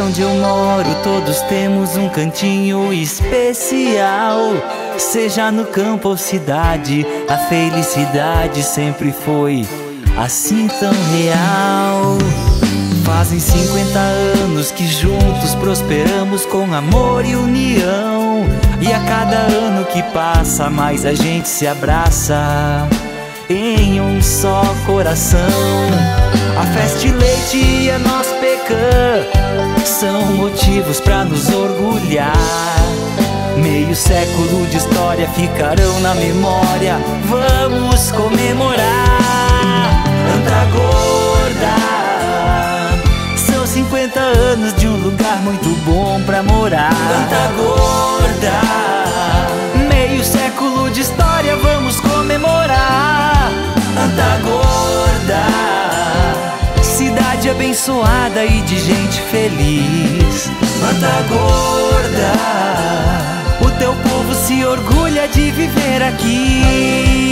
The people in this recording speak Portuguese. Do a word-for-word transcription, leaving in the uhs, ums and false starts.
onde eu moro todos temos um cantinho especial. Seja no campo ou cidade, a felicidade sempre foi assim tão real. Fazem cinquenta anos que juntos prosperamos com amor e união. E a cada ano que passa mais a gente se abraça em um só coração. A Festa e Leite e a Nós Pecan são motivos pra nos orgulhar. Meio século de história ficarão na memória. Vamos comemorar. Antagorda, são cinquenta anos de um lugar muito bom pra morar. Antagorda, meio século de história, vamos comemorar. Antagorda, cidade abençoada e de gente feliz. Antagorda, o teu povo se orgulha de viver aqui.